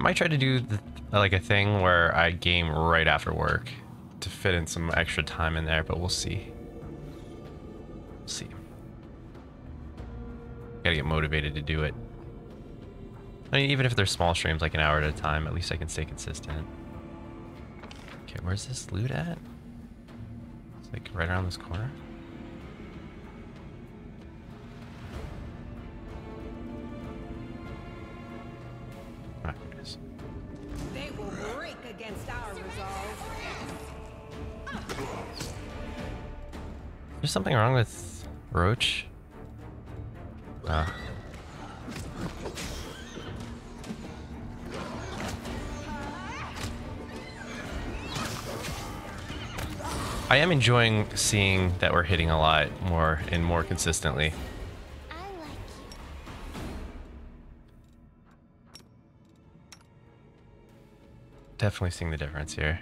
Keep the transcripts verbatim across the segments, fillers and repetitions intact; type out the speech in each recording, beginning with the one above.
I might try to do the, like a thing where I game right after work to fit in some extra time in there, but we'll see. We'll see. Gotta get motivated to do it. I mean, even if they're small streams, like an hour at a time, at least I can stay consistent. Okay, where's this loot at? It's like right around this corner. Ah, here it is. They will break against our resolve. There's something wrong with Roach. Ah. I am enjoying seeing that we're hitting a lot more and more consistently. I like Definitely seeing the difference here.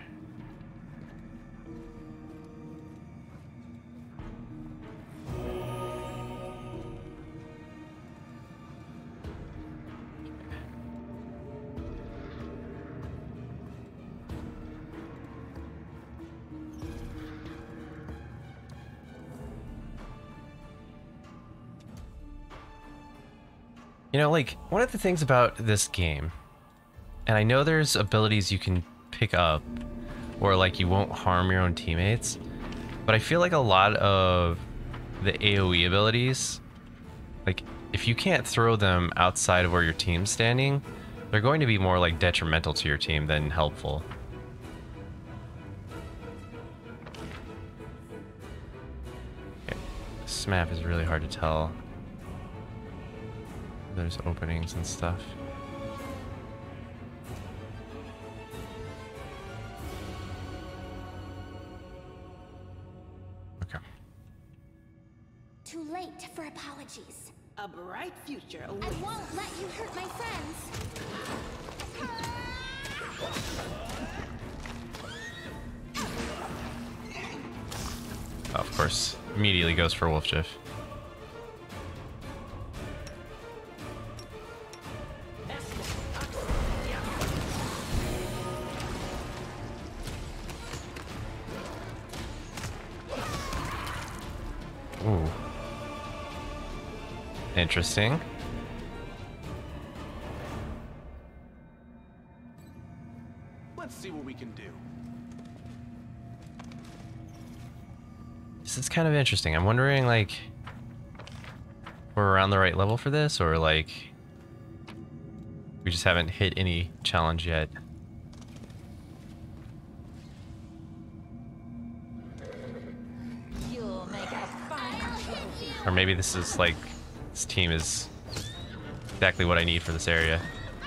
You know, like, one of the things about this game, and I know there's abilities you can pick up, or like you won't harm your own teammates, but I feel like a lot of the AoE abilities, like, if you can't throw them outside of where your team's standing, they're going to be more like detrimental to your team than helpful. Okay. This map is really hard to tell. There's openings and stuff. Okay. Too late for apologies. A bright future I awaits. won't let you hurt my friends. Oh, of course, immediately goes for Wolf Jiff. Ooh. Interesting. Let's see what we can do. This is kind of interesting. I'm wondering, like, we're around the right level for this, or like we just haven't hit any challenge yet. You'll make a fine trophy. Or maybe this is like, this team is exactly what I need for this area.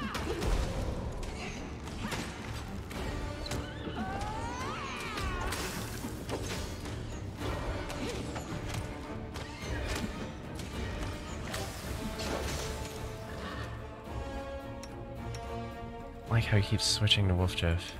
I like how he keeps switching to Wolf Jeff.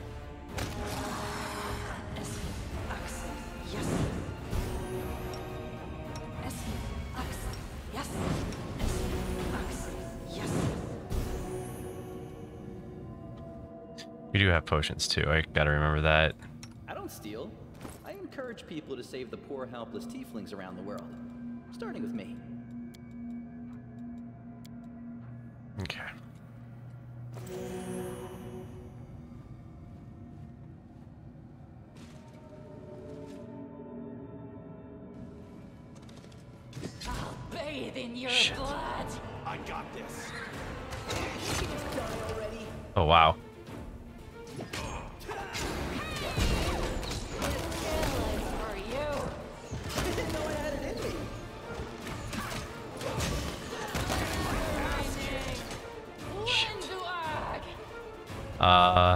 We do have potions too, I gotta remember that. I don't steal. I encourage people to save the poor, helpless tieflings around the world. Starting with me. Okay. I'll bathe in your Shit. blood. I got this. Oh wow. For you. Uh,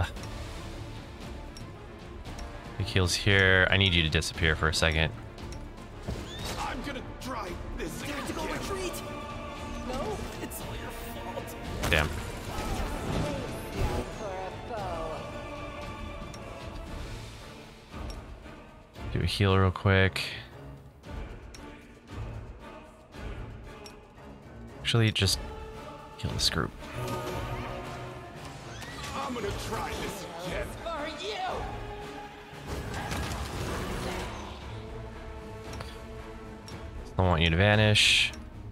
the heal's here. I need you to disappear for a second. I'm gonna try this. Tactical retreat. No, it's all your fault. Damn. Do a heal real quick. Actually, just heal this group. I'm gonna try this again. For you! I want you to vanish.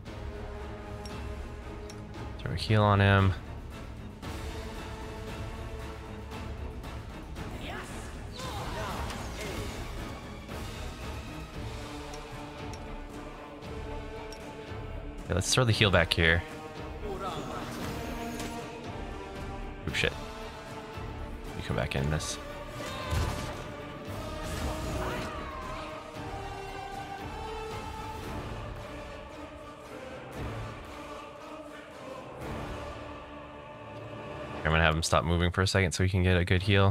Throw a heal on him. Okay, let's throw the heal back here. Oh shit. You come back in this. I'm gonna have him stop moving for a second so he can get a good heal.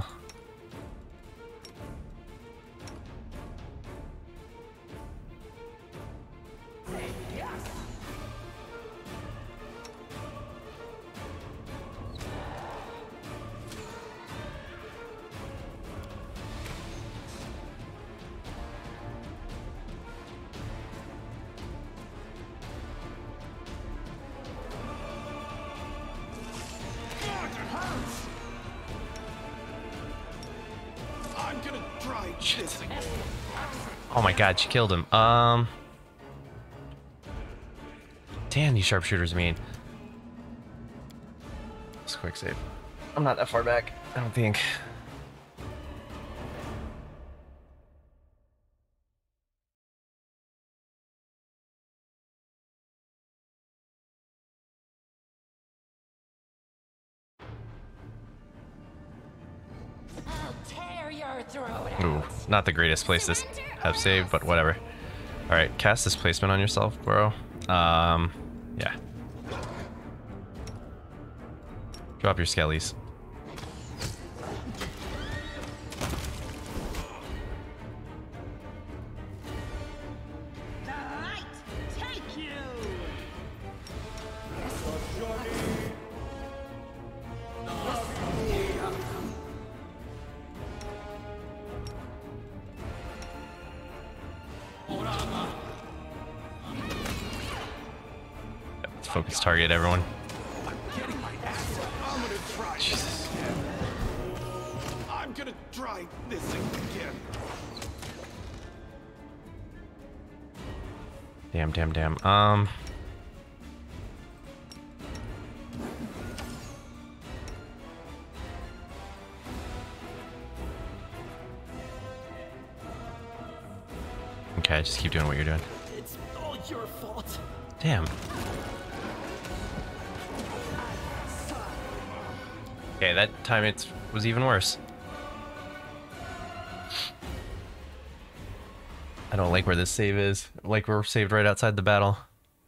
I'm gonna try this again. Oh my god, she killed him. Um. Damn, these sharpshooters are mean. Let's quick save. I'm not that far back, I don't think. I'll tear your throat out. Ooh, not the greatest place to have saved, but whatever. Alright, cast displacement on yourself, bro. Um, yeah. Drop your skellies. The light take you! Let's focus target, everyone. Getting my ass up. I'm gonna try this again. I'm gonna try this again. Damn, damn, damn. Um. Okay, just keep doing what you're doing. It's all your fault. Damn. Okay, that time it was even worse. I don't like where this save is. Like we're saved right outside the battle.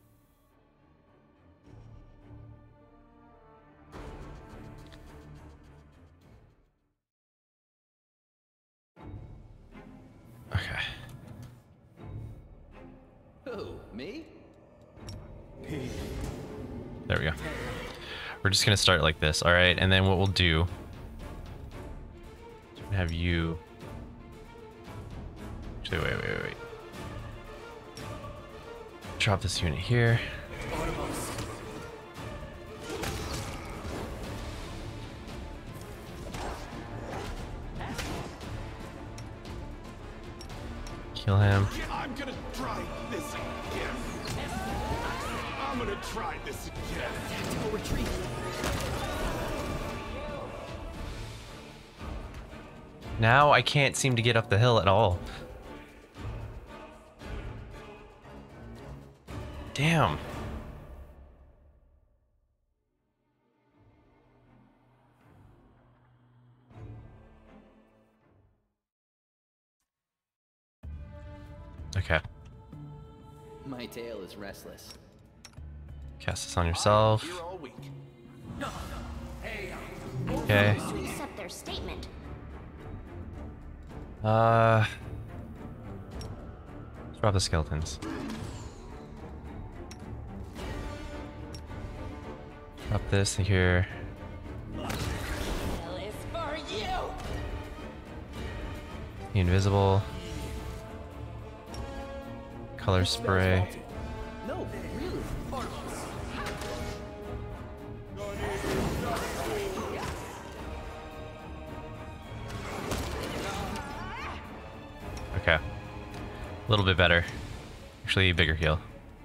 Okay. Who, me? There we go. We're just gonna start like this, alright? And then what we'll do is have you actually wait, wait, wait, wait. Drop this unit here. Kill him. I'm gonna try this again. I'm gonna try this again. Tactical retreat. Now I can't seem to get up the hill at all. Damn. Okay. My tail is restless. Cast this on yourself. Here all week. Okay. To accept their statement. Uh. Let's drop the skeletons. Drop this here. Hell is for you! The invisible. Color spray. No, really. Okay. A little bit better. Actually, bigger heal.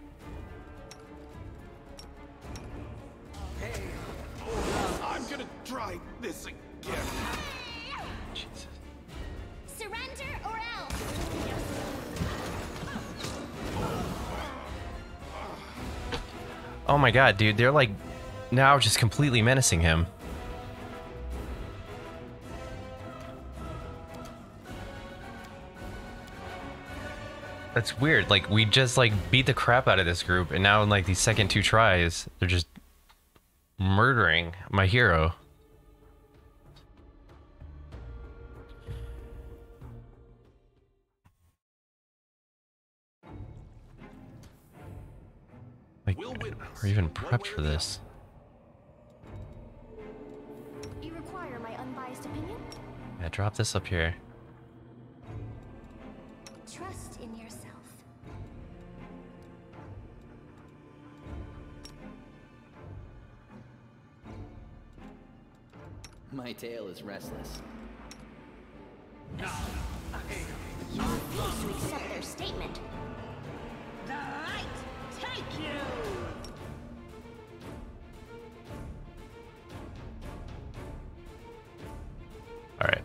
I'm gonna try this again. Jesus. Surrender or else. Oh my god, dude. They're like now just completely menacing him. That's weird. Like, we just, like, beat the crap out of this group, and now in, like, these second two tries, they're just murdering my hero. Like, we're even prepped for this. You require my unbiased opinion? Yeah, drop this up here. Trust in yourself. My tail is restless. You refuse to accept their statement. The light take you! All right.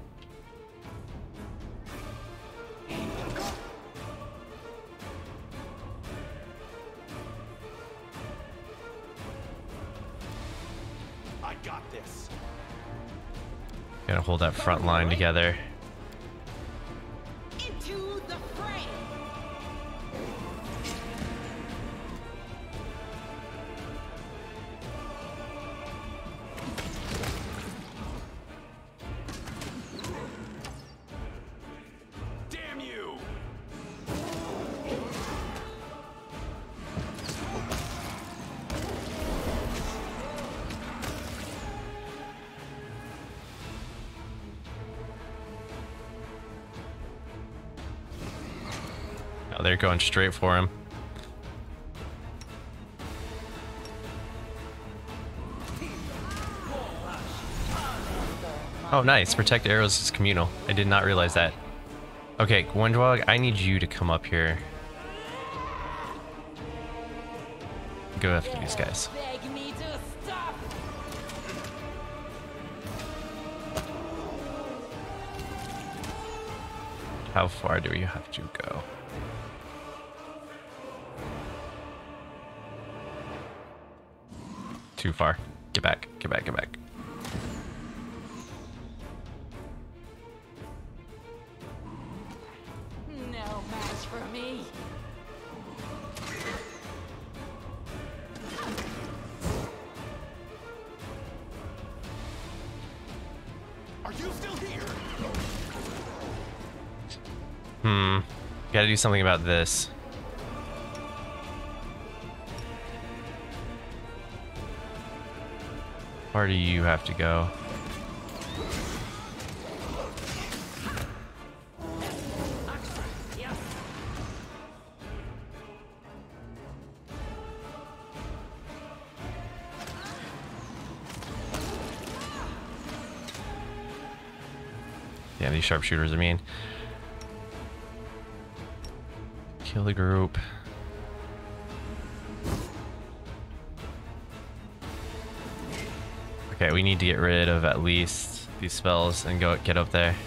I got this. Gotta hold that front line together. Into the fray! Damn you! Oh, they're going straight for him. Oh, nice. Protect arrows is communal. I did not realize that. Okay, Gwendwog, I need you to come up here. Go after these guys. Beg me to stop! How far do we have to go? Too far. Get back, get back, get back. No match for me. Are you still here? Hmm. Gotta do something about this. Where do you have to go? Yeah, these sharpshooters are mean. Kill the group. Okay, we need to get rid of at least these spells and go get up there.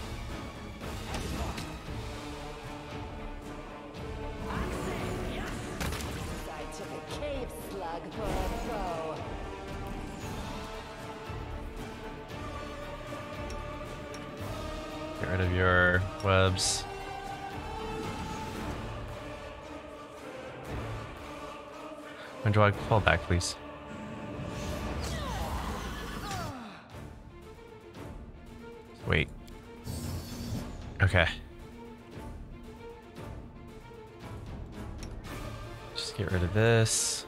I took a cave slug for a bow. Get rid of your webs. When do I fall back, please? Wait. Okay. Just get rid of this.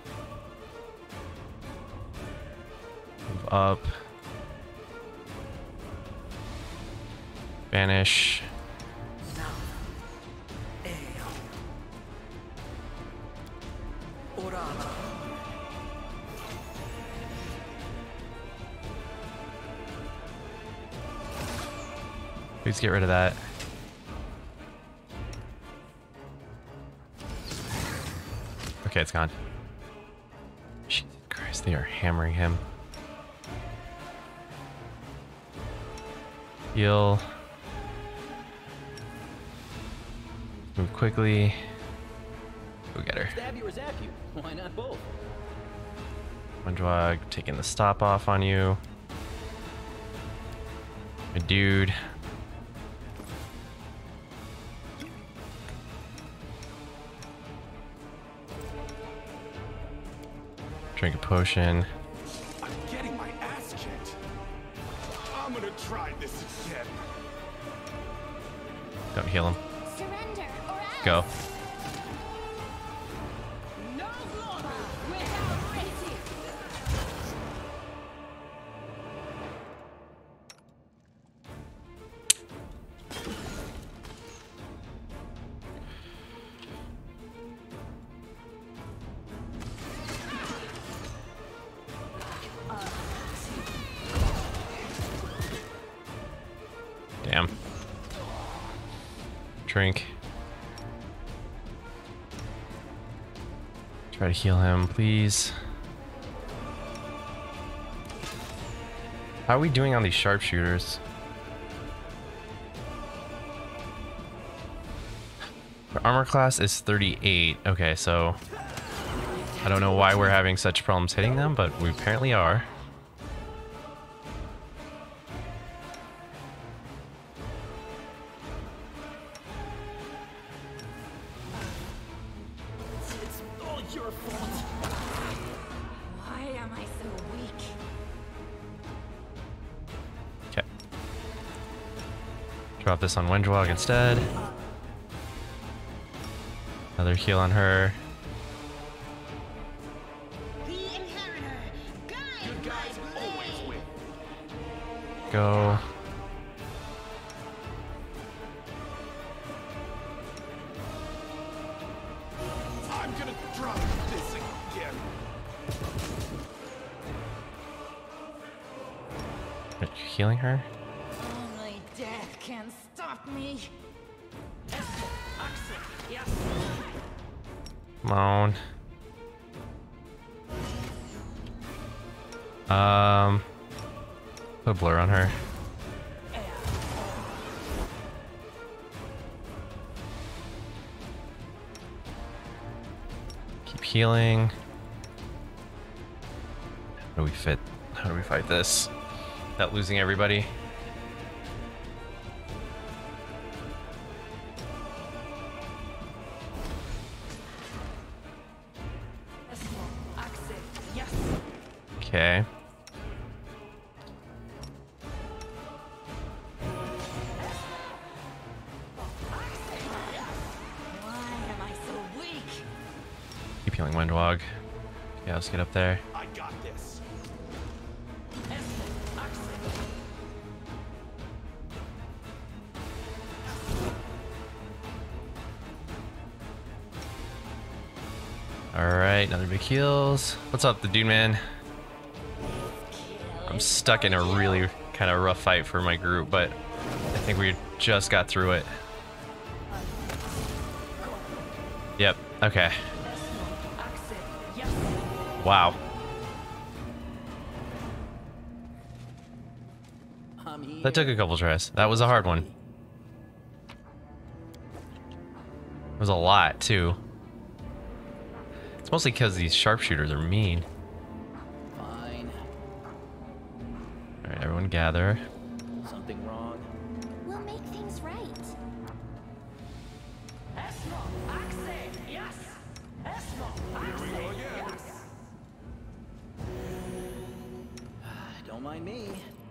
Move up. Vanish. Please get rid of that. Okay, it's gone. Jesus Christ, they are hammering him. Heal. Move quickly. Go get her. Stab you or zap you? Why not both? Windwag taking the stop off on you. My dude. Drink a potion. I'm getting my ass kicked. I'm gonna try this again. Don't heal him. Surrender or else. Go. No longer without mercy. Damn. Drink. Try to heal him, please. How are we doing on these sharpshooters? Our armor class is thirty-eight. Okay, so I don't know why we're having such problems hitting them, but we apparently are. It's all your fault. Why am I so weak? Okay. Drop this on Wendwog instead. Another heal on her. The inheritor, guide Good guys always win. Go. I'm gonna try this again. Are you healing her? Only death can stop me. Come on. Um, put a blur on her. Keep healing. How do we fit? How do we fight this without losing everybody? Okay. Why am I so weak? Keep healing Windwog. Yeah, let's get up there. I got this. Alright, another big heals. What's up, the dude man? I'm stuck in a really kind of rough fight for my group, but I think we just got through it. Yep, okay. Wow. I'm here. That took a couple tries. That was a hard one. It was a lot, too. It's mostly because these sharpshooters are mean. Fine. Alright, everyone gather. Something wrong? We'll make things right. Don't mind me.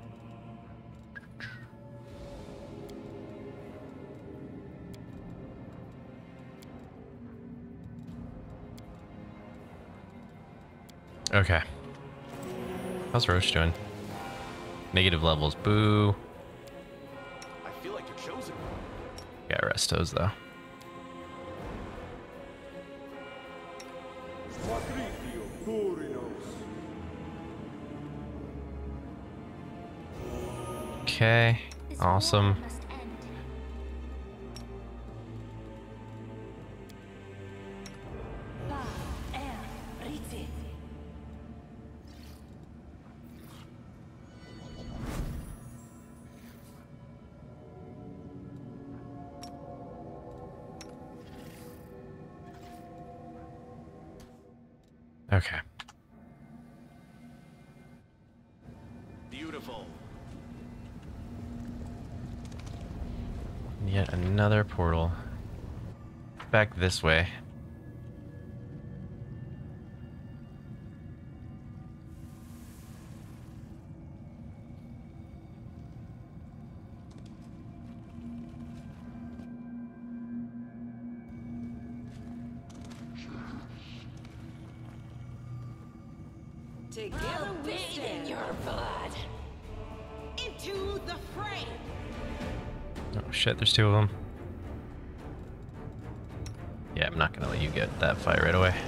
Okay. How's Roche doing? Negative levels. Boo. I feel like you're chosen. Got restos though. Okay. This war Awesome. must end. Ba, Okay. Beautiful. Yet another portal. Back this way. Together we stand. your blood. Into the fray. Oh shit, there's two of them. Yeah, I'm not gonna let you get that fight right away.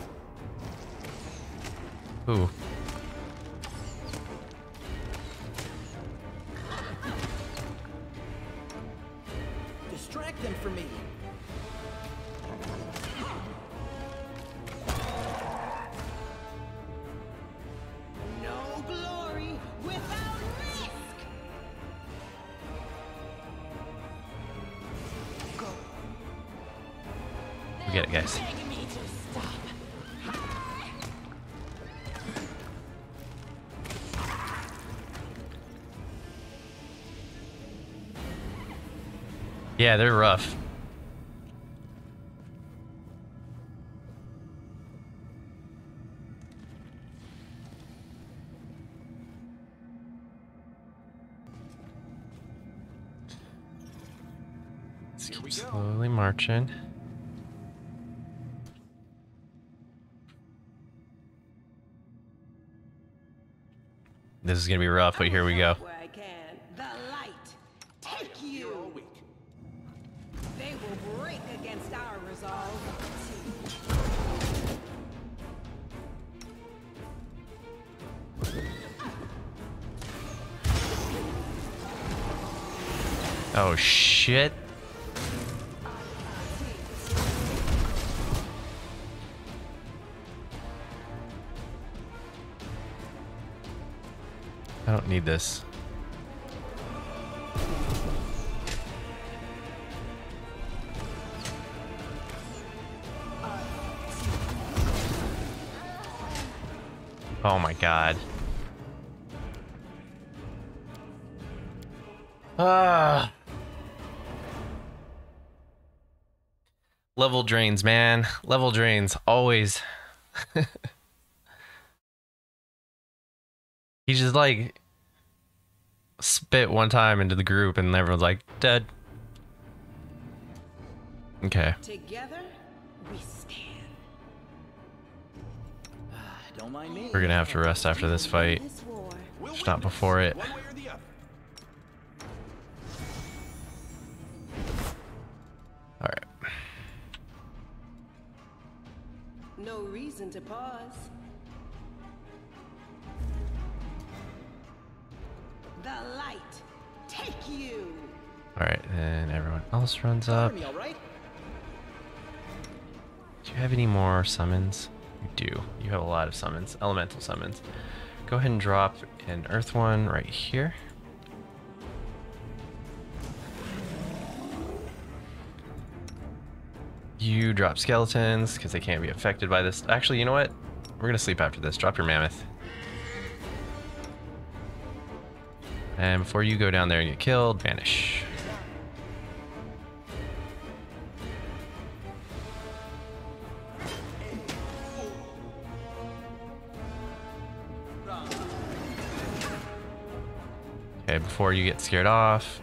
Ooh. Distract them from me. No glory without risk. Go. We get it, guys. Begging me to stop. Yeah, they're rough. Let's Here keep we go. slowly marching. This is gonna be rough, but here we go. Where I can. The light. Take Here all you. week. They will break against our resolve. Oh shit. I don't need this. Oh my god. Ah. Level drains, man. Level drains, always. He just like spit one time into the group and everyone's like, dead. Okay. Together we stand. Don't mind me. We're gonna have to rest after this fight. This war. We'll Just not witness, before it. One way or the other. Alright. No reason to pause. The light. Take you. Alright, then everyone else runs up. Me, all right? Do you have any more summons? You do. You have a lot of summons. Elemental summons. Go ahead and drop an earth one right here. You drop skeletons because they can't be affected by this. Actually, you know what? We're gonna sleep after this. Drop your mammoth. And before you go down there and get killed, vanish. Okay, before you get scared off.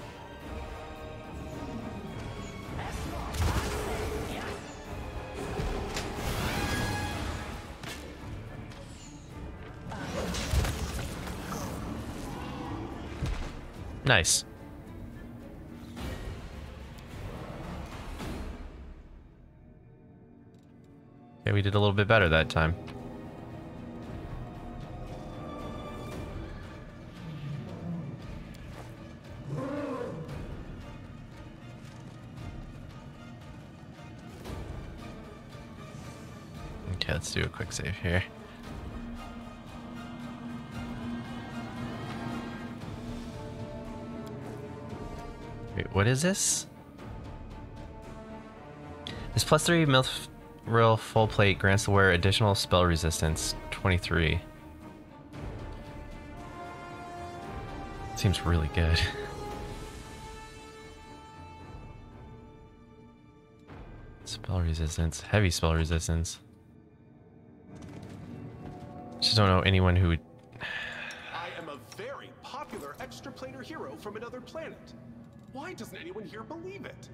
Nice. Okay, we did a little bit better that time. Okay, let's do a quick save here. Wait, what is this? This plus three mil real full plate grants the wearer additional spell resistance, twenty-three. Seems really good. Spell resistance, heavy spell resistance. Just don't know anyone who would. I am a very popular extraplanar hero from another planet. Why doesn't anyone here believe it?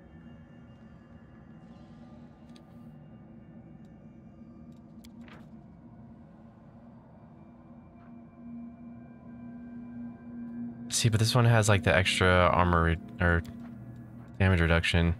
See, but this one has like the extra armor re or damage reduction.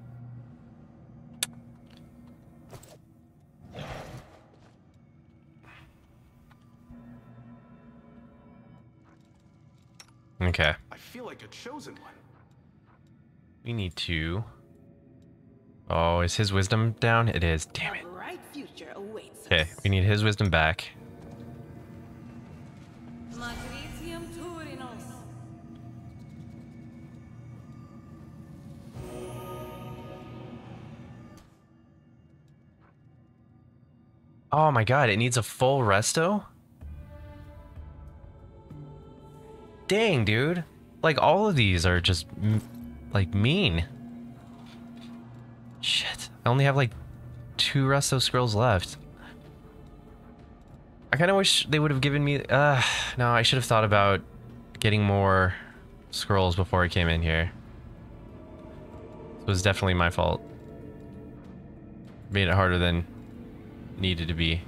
Okay. I feel like a chosen one. We need to. Oh, is his wisdom down? It is. Damn it. A bright future awaits Okay, us. we need his wisdom back. Matricium Turinos. Oh my god, it needs a full resto? Dang, dude. Like, all of these are just, m like, mean. Shit. I only have, like, two resto scrolls left. I kind of wish they would have given me... Uh, no, I should have thought about getting more scrolls before I came in here. It was definitely my fault. Made it harder than needed to be.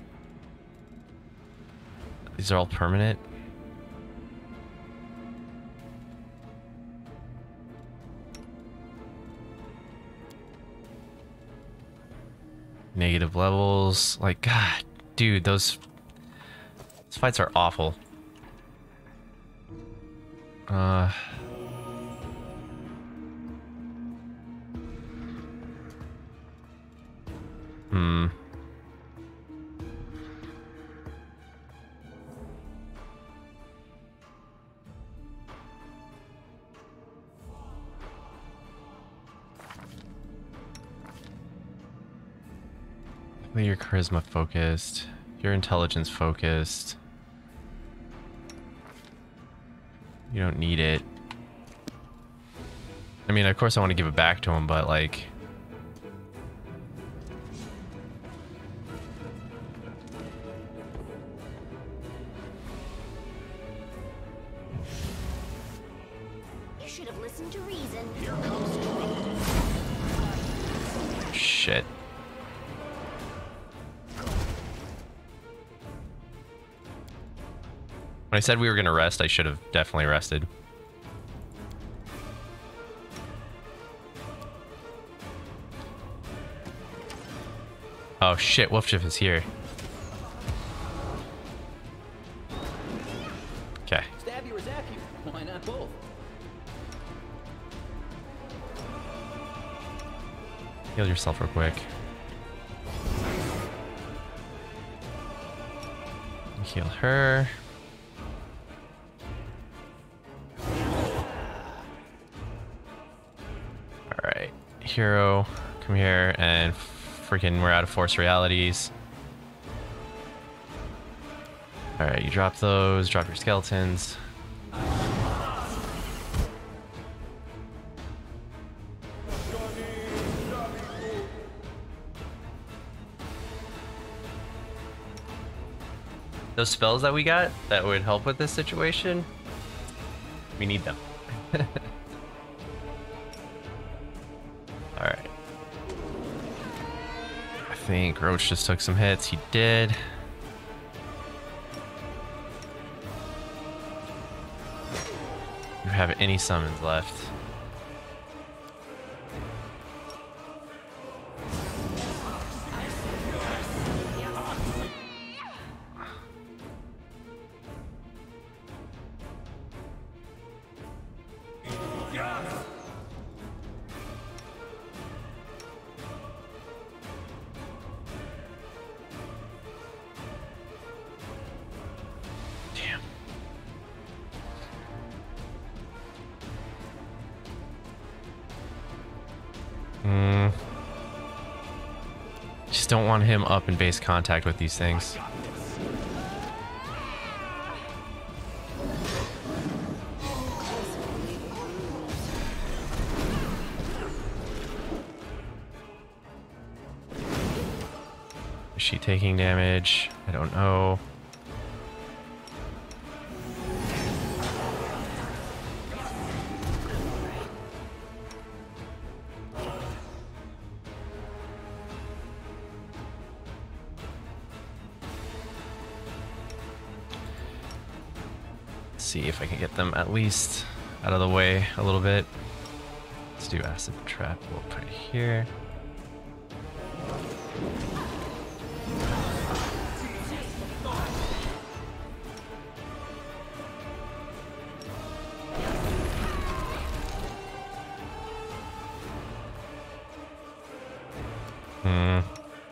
These are all permanent. Negative levels. Like, God, dude, those, those fights are awful. Uh... Hmm. You're charisma focused. You're intelligence focused. You don't need it. I mean, of course I want to give it back to him, but like... You should have listened to reason. Here comes trouble. Shit. When I said we were gonna rest, I should have definitely rested. Oh shit, Wolfshift is here. Okay. Stab you or zap you? Why not both? Heal yourself real quick. Heal her. Alright. Hero, come here, and freaking we're out of force realities. Alright, you drop those, drop your skeletons. Those spells that we got that would help with this situation, we need them. Alright. I think Roach just took some hits. He did. Do you have any summons left? Damn. Hmm. don't want him up in base contact with these things. Is she taking damage? I don't know. See if I can get them at least out of the way a little bit. Let's do acid trap. We'll put it here. Hmm.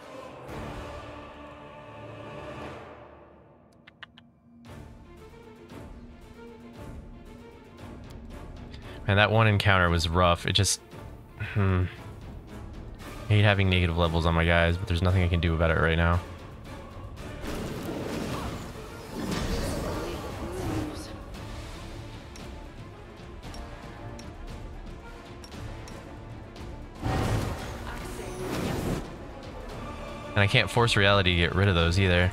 And that one encounter was rough. It just... Hmm. I hate having negative levels on my guys, but there's nothing I can do about it right now. And I can't force reality to get rid of those either.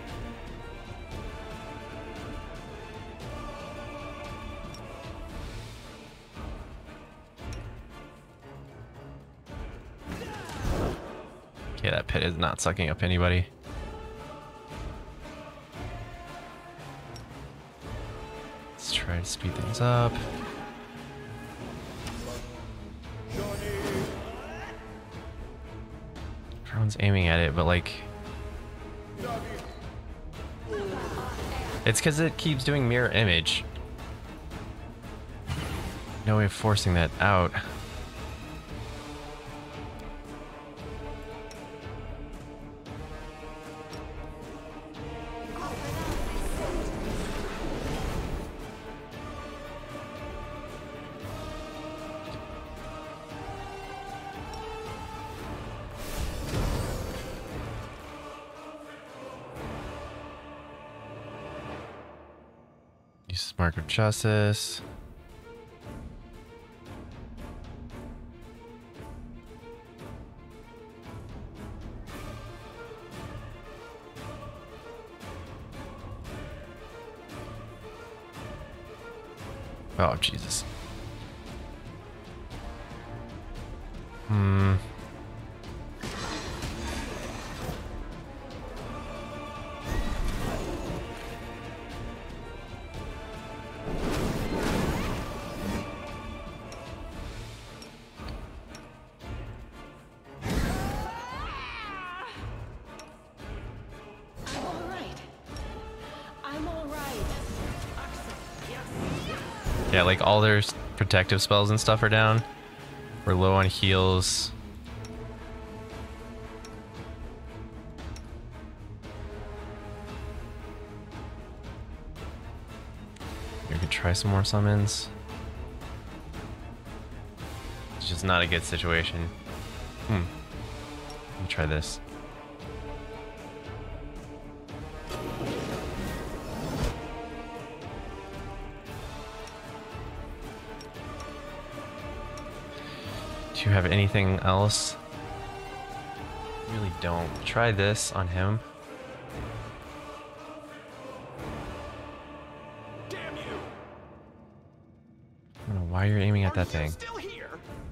Okay, that pit is not sucking up anybody. Let's try to speed things up. Everyone's aiming at it, but like... It's because it keeps doing mirror image. No way of forcing that out. Use Mark of Justice. Oh, Jesus. Hmm. Yeah, like all their s- protective spells and stuff are down. We're low on heals. We could try some more summons. It's just not a good situation. Hmm. Let me try this. Do you have anything else? Really don't. Try this on him. Damn you! I don't know why you're aiming at that Are thing. you still here?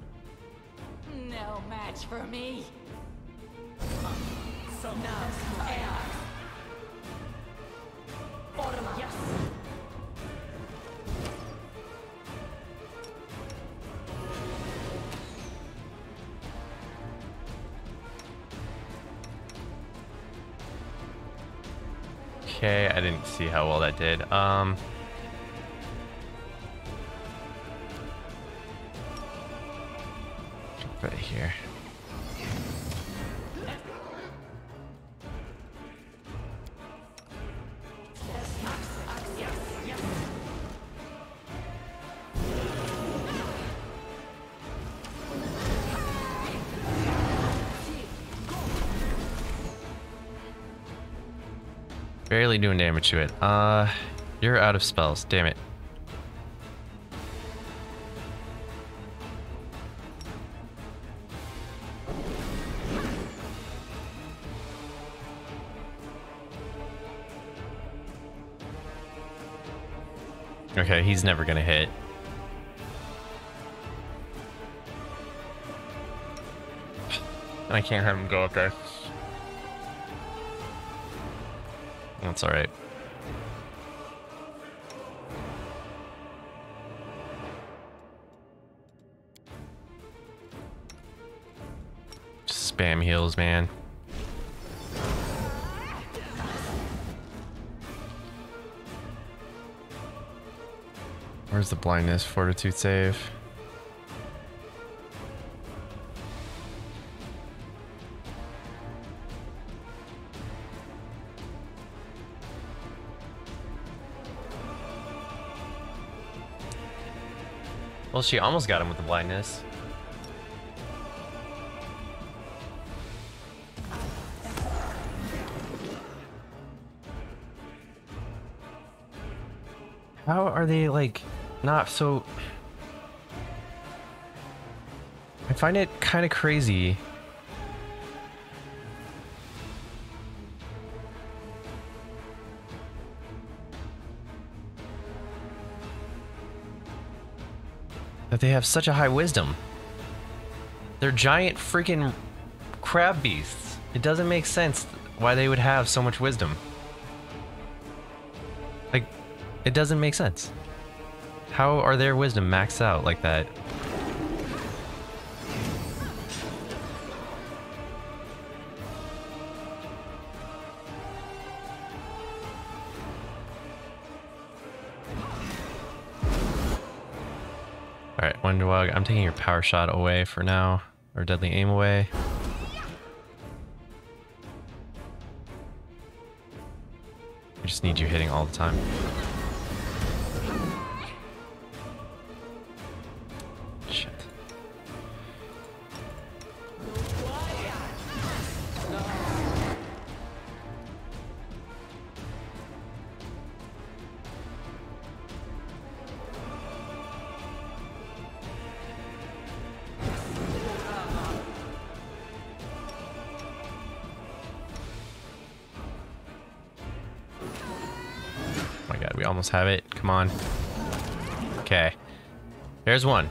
No match for me. So now, air. Order, yes. Okay, I didn't see how well that did. Um, right here. Barely doing damage to it. Uh, you're out of spells. Damn it. Okay, he's never gonna hit. I can't have him go up there. That's alright. Just spam heals, man. Where's the blindness? Fortitude save. Well, she almost got him with the blindness. How are they, like, not so... I find it kind of crazy. That they have such a high wisdom. They're giant freaking crab beasts. It doesn't make sense why they would have so much wisdom. Like, it doesn't make sense. How are their wisdom maxed out like that? Alright, Wonderwog, I'm taking your power shot away for now. Or deadly aim away. I just need you hitting all the time. Shit. Oh my god, we almost have it. Come on. Okay. There's one.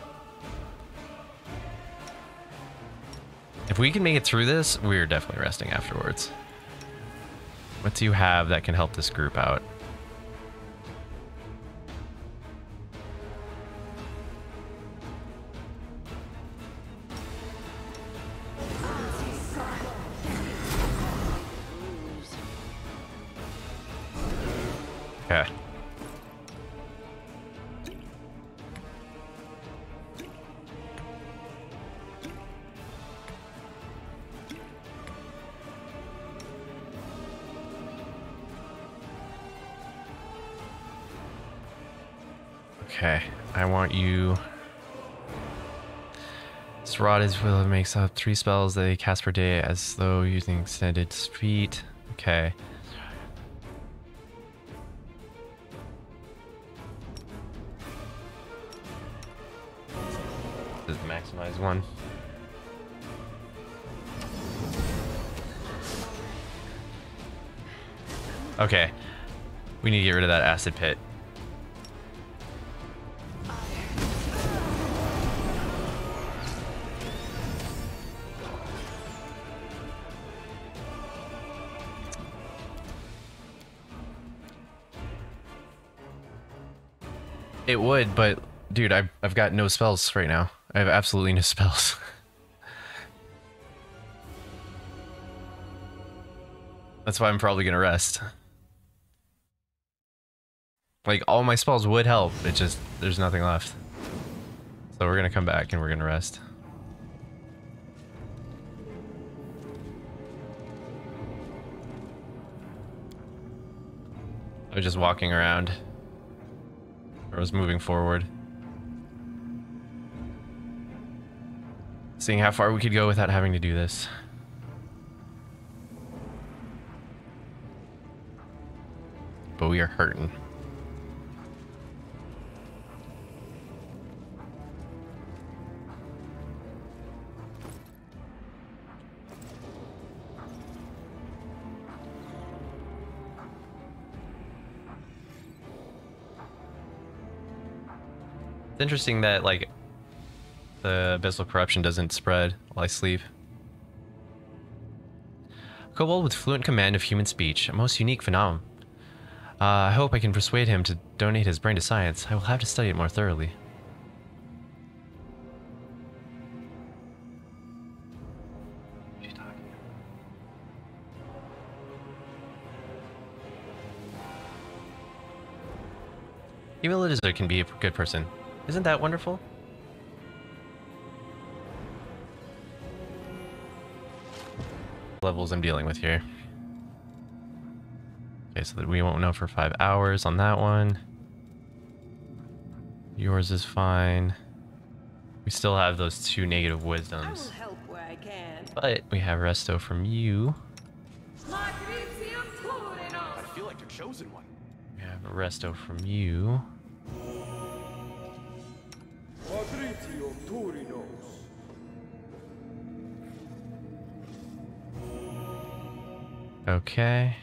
If we can make it through this, we're definitely resting afterwards. What do you have that can help this group out? Okay. Okay, I want you. This rod is will makes up three spells that they cast per day as though using extended speed. Okay. This is the maximize one. Okay. We need to get rid of that acid pit. It would, but dude, I've, I've got no spells right now. I have absolutely no spells. That's why I'm probably gonna rest. Like, all my spells would help, it just, there's nothing left. So we're gonna come back and we're gonna rest. I was just walking around. I was moving forward. Seeing how far we could go without having to do this. but we are hurting. It's interesting that, like, the abyssal corruption doesn't spread while I sleep. A kobold with fluent command of human speech, a most unique phenomenon. Uh, I hope I can persuade him to donate his brain to science. I will have to study it more thoroughly. Even a lizard can be a good person. Isn't that wonderful? Levels I'm dealing with here. Okay, so that we won't know for five hours on that one. Yours is fine. We still have those two negative I wisdoms. will help where I can. But we have resto from you. I feel like the chosen one. We have a resto from you. Okay.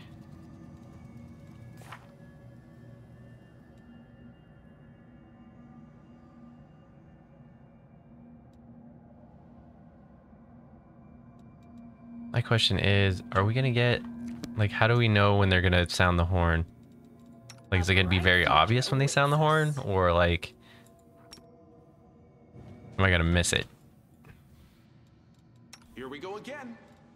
My question is, are we gonna get, like, how do we know when they're gonna sound the horn? Like, is it gonna be very obvious when they sound the horn? Or, like, am I gonna miss it? Here we go again.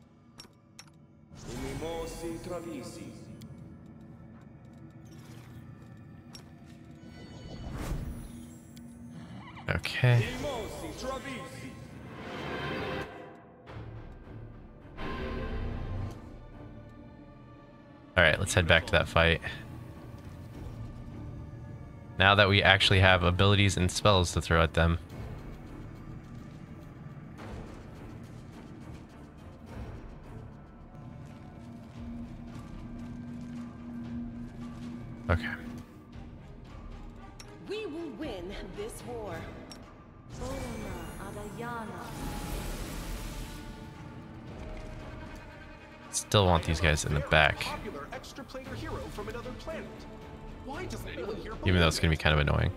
Okay. Alright, let's head back to that fight. Now that we actually have abilities and spells to throw at them. Okay. We will win this war. Still want these guys in the back. Popular extra player hero from another planet. Why doesn't anyone here Even though it's gonna be kind of annoying.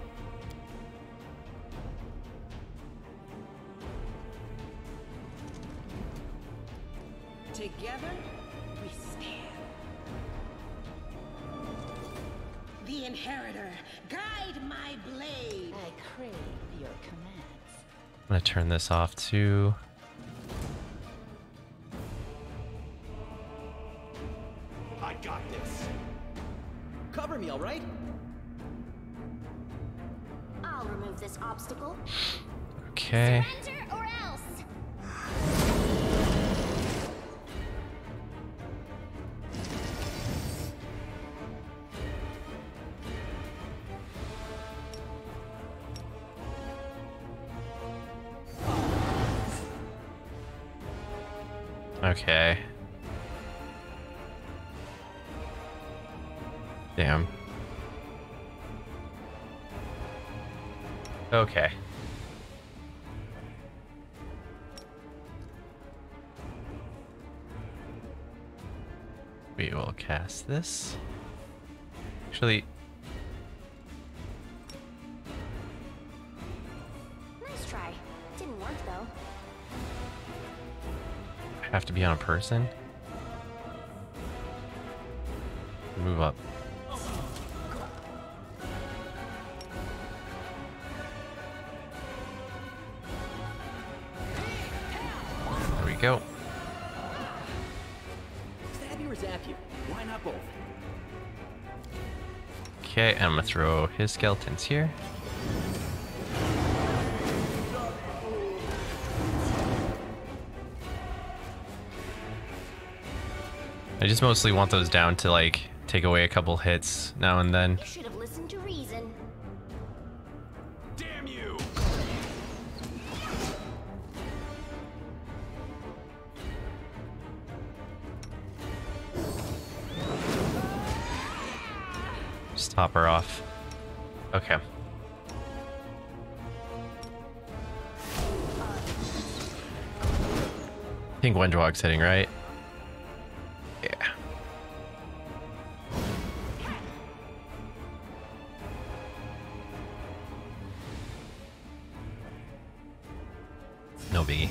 Together, we stand. The Inheritor, guide my blade. I crave your commands. I'm gonna turn this off too. I got this. Cover me, all right? I'll remove this obstacle. Okay. Surrender or else. Okay. Damn. Okay. We will cast this. Actually, Nice try. Didn't work though. I have to be on a person. Move up. There we go. Stab you or zap you? Why not both? Okay, I'm gonna throw his skeletons here. I just mostly want those down to, like, take away a couple hits now and then. You should have listened to reason. Damn you! Just top her off. Okay. I think Wendwog's hitting, right? Yeah. No biggie.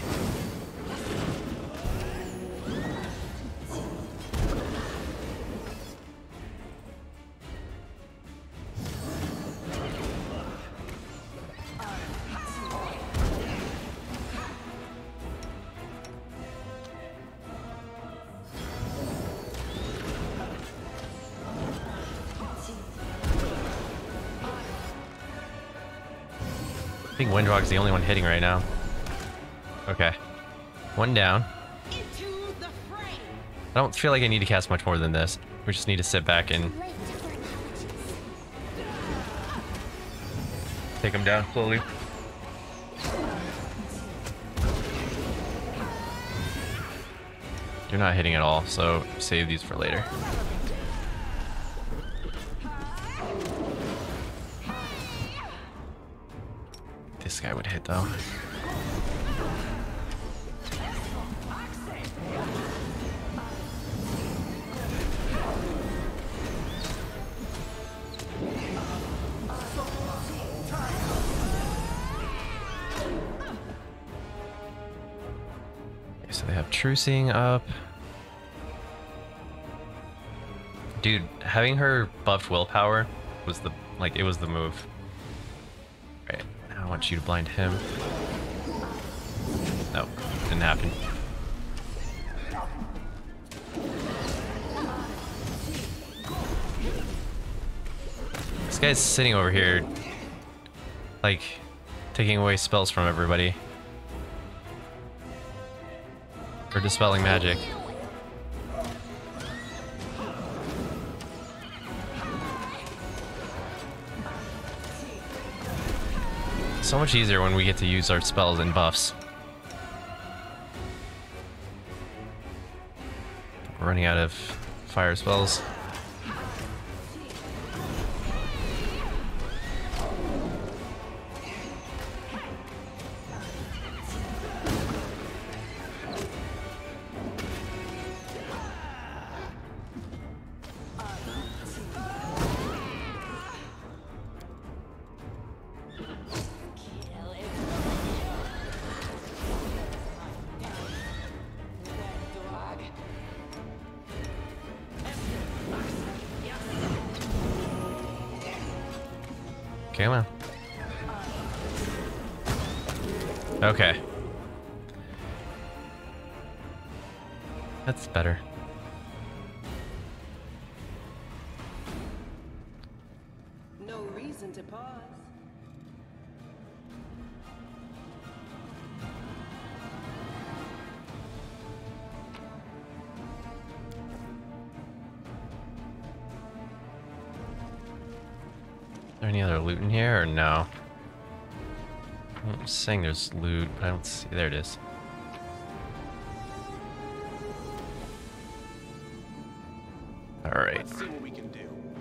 I think Windwog's the only one hitting right now. Okay. One down. Into the fray. I don't feel like I need to cast much more than this. We just need to sit back and Late for apologies. take him down slowly. You're not hitting at all, so save these for later. This guy would hit though. Okay, so they have trucing up. Dude, having her buffed willpower was the like it was the move. Right. I want you to blind him. No, didn't happen. This guy's sitting over here, like, taking away spells from everybody. Or dispelling magic. So much easier when we get to use our spells and buffs. We're running out of fire spells. Come on. Okay. That's better. No reason to pause. Is there any other loot in here or no? I'm saying there's loot, but I don't see. There it is. All right. Let's see what we can do.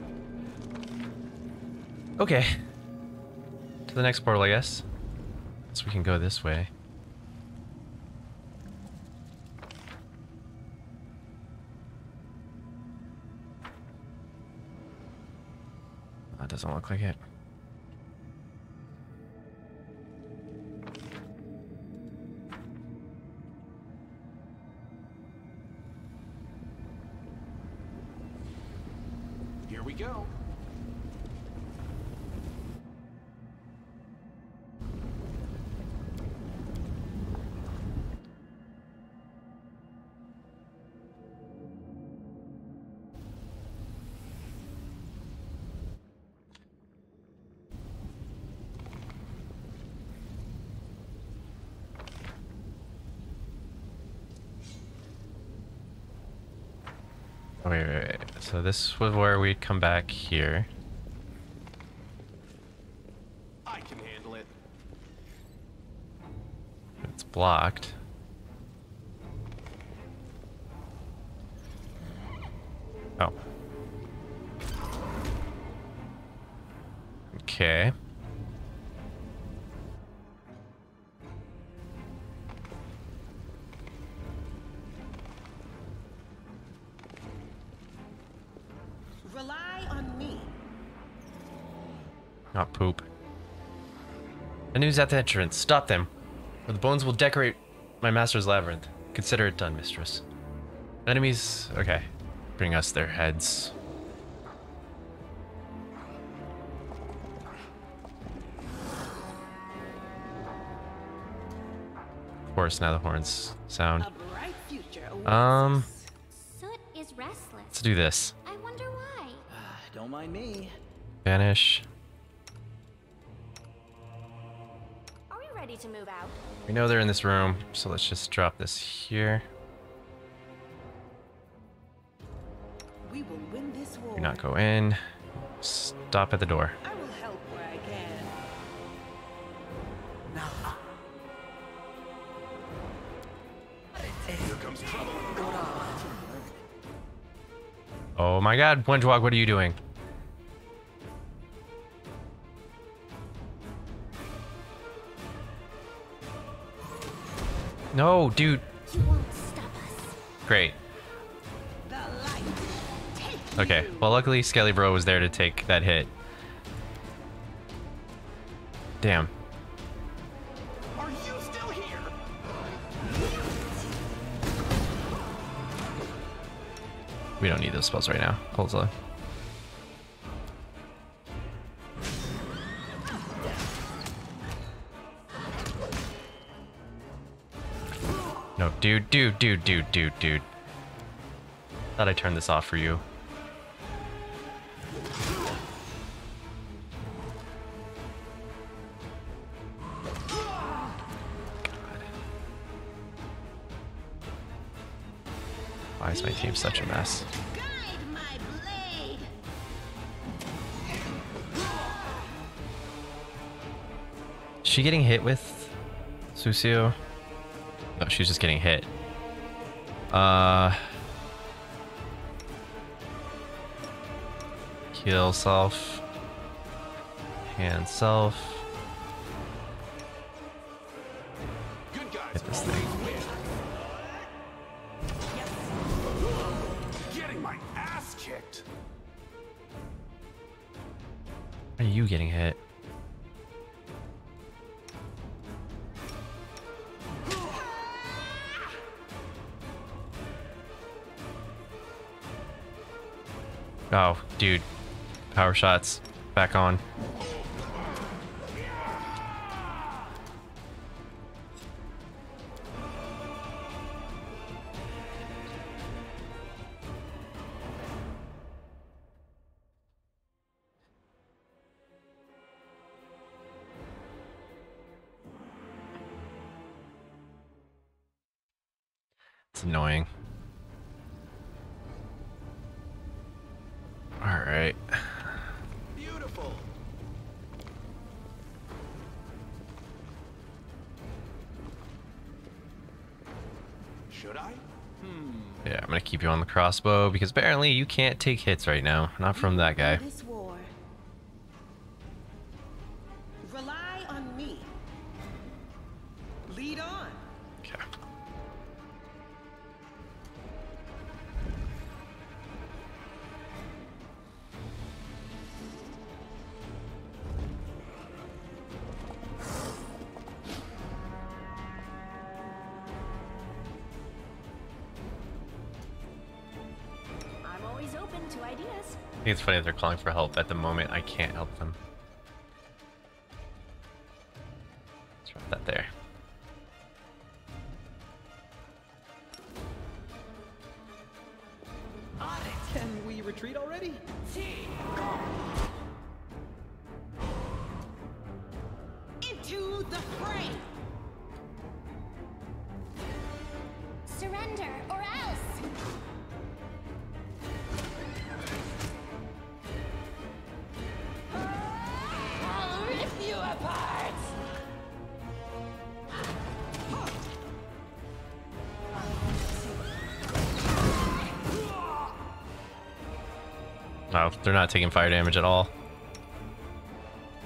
Okay. To the next portal, I guess. So we can go this way. That doesn't look like it. Here we go. Oh, wait, wait, wait. So this was where we'd come back here. I can handle it. It's blocked. Oh. Okay. Rely on me. Not poop. Enemies at the entrance. Stop them, or the bones will decorate my master's labyrinth. Consider it done, mistress. Enemies... Okay. Bring us their heads. Of course, now the horns sound. A bright future awaits Um, us. Soot is restless. let's do this. I wonder why. Don't mind me. Vanish. Are we ready to move out? We know they're in this room, so let's just drop this here. We will win this war. Do not go in. Stop at the door. I will help where I can. Here comes trouble. Oh my god, Windwalk, what are you doing? No, dude. You won't stop us. Great. The light. Take Okay, you. well luckily Skelly Bro was there to take that hit. Damn. Are you still here? We don't need those spells right now. Hold on. No, dude, dude, dude, dude, dude, dude. Thought I turned this off for you. Why is my team such a mess? Guide my blade. Is she getting hit with Susio? No, she's just getting hit. Uh, heal self. Hand self. Good guys Hit this always thing. win. Getting my ass kicked. Why are you getting hit? Oh, dude. Power shots. Back on. It's annoying. Alright. Beautiful. Should I? Yeah, I'm gonna keep you on the crossbow because apparently you can't take hits right now. Not from that guy. This war. Rely on me. Lead on. Okay. I'm always open to ideas. I think it's funny that they're calling for help at the moment. I can't help them. Let's drop that there. Can we retreat already? Into the fray. Surrender or else. I'll rip you apart. No, they're not taking fire damage at all.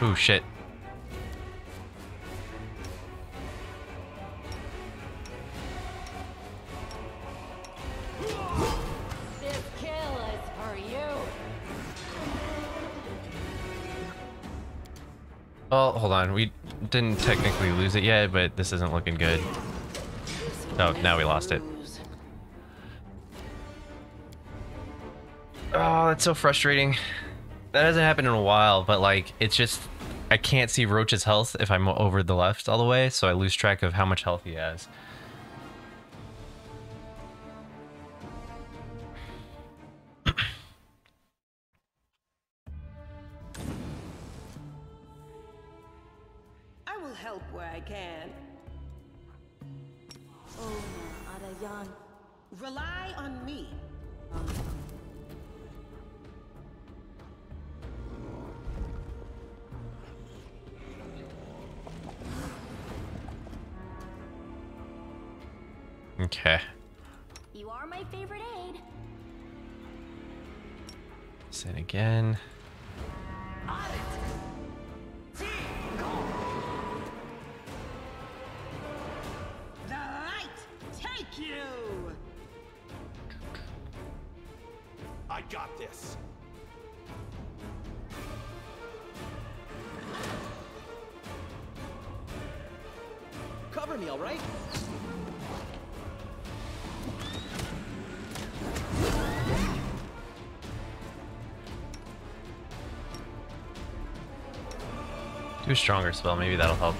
Ooh, shit. This kill is for you. Well, hold on. We didn't technically lose it yet, but this isn't looking good. Oh, now we lost it. Oh, that's so frustrating. That hasn't happened in a while, but like, it's just, I can't see Roach's health if I'm over the left all the way, so I lose track of how much health he has. I will help where I can. Oh, Arayan. Rely on me. Okay. You are my favorite aide. Sin again. The light take you. I got this. Cover me, all right? Do a stronger spell, maybe that'll help.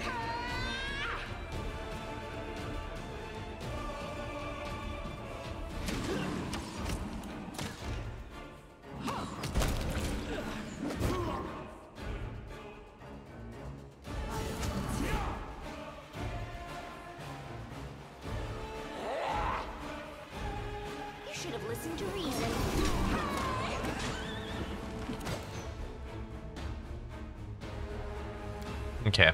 You should have listened to reason. Okay.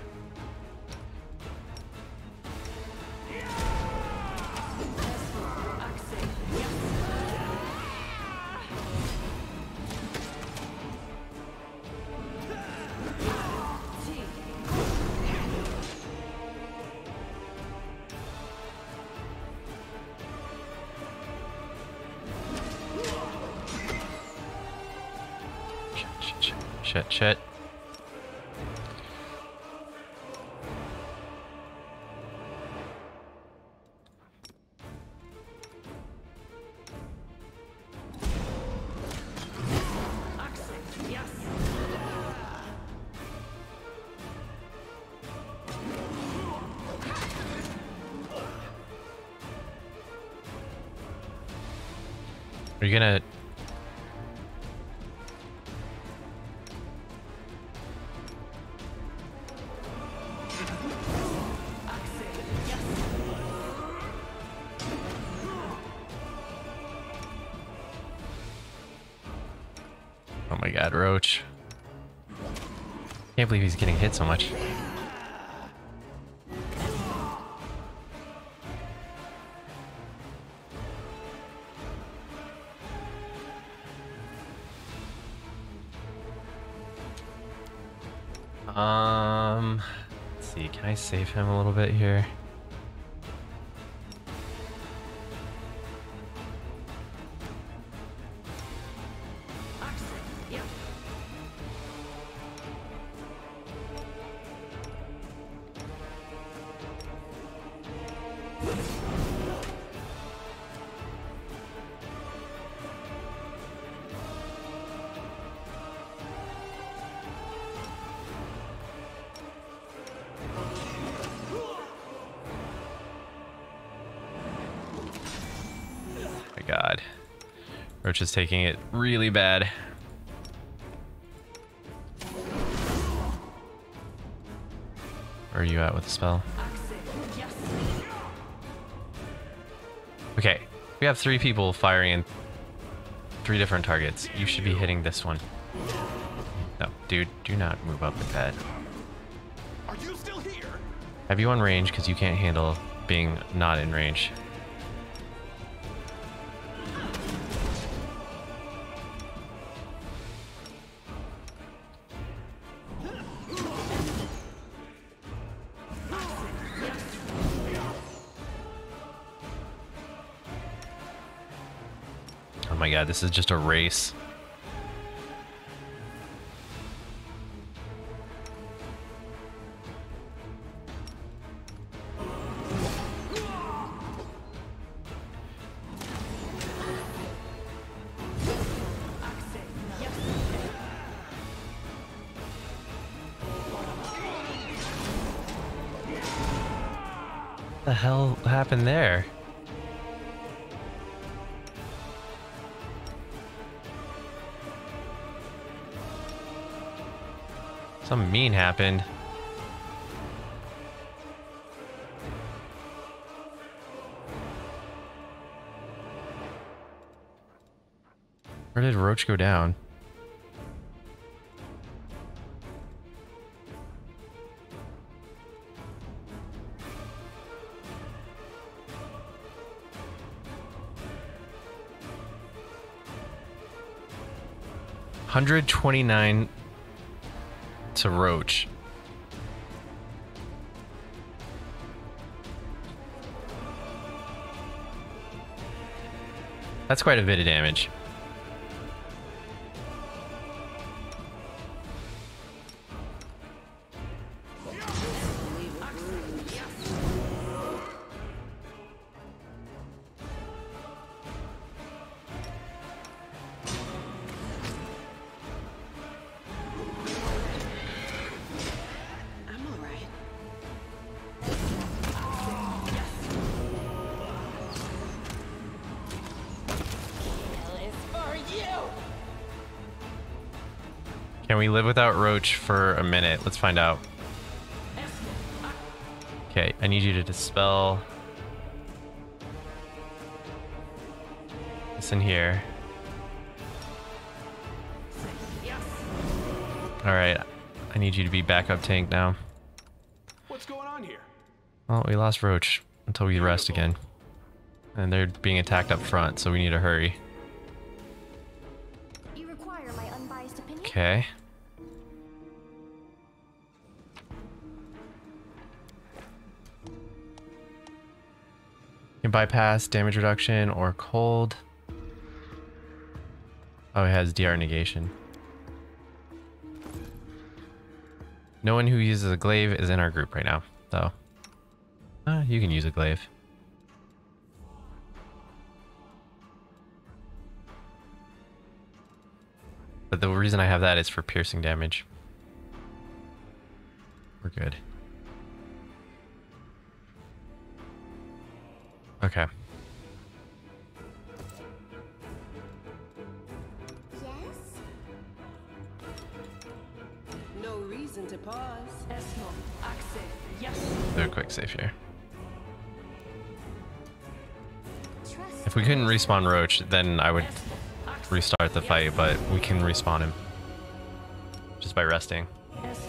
Shit, shit, shit, shit. Are you gonna... Oh my god, Roach. Can't believe he's getting hit so much. Um, let's see, can I save him a little bit here? My god. Roach is taking it really bad. Where are you at with the spell? Okay, we have three people firing in three different targets. You should be hitting this one. No, dude, do not move up with that. Are you still here? Have you on range because you can't handle being not in range. my god, this is just a race. What the hell happened there? Something mean happened. Where did Roach go down? one hundred twenty-nine to Roach. That's quite a bit of damage. Can we live without Roach for a minute? Let's find out. Okay, I need you to dispel this in here. Alright, I need you to be backup tank now. What's going on here? Well, we lost Roach until we rest again. And they're being attacked up front, so we need to hurry. You require my unbiased opinion? Okay. Can bypass damage reduction or cold. Oh, it has D R negation. No one who uses a glaive is in our group right now, though. Uh, you can use a glaive. But the reason I have that is for piercing damage. We're good. Okay. Yes? No reason to pause. Do a quick save here. Trust If we couldn't respawn Roach, then I would restart the fight, but we can respawn him just by resting.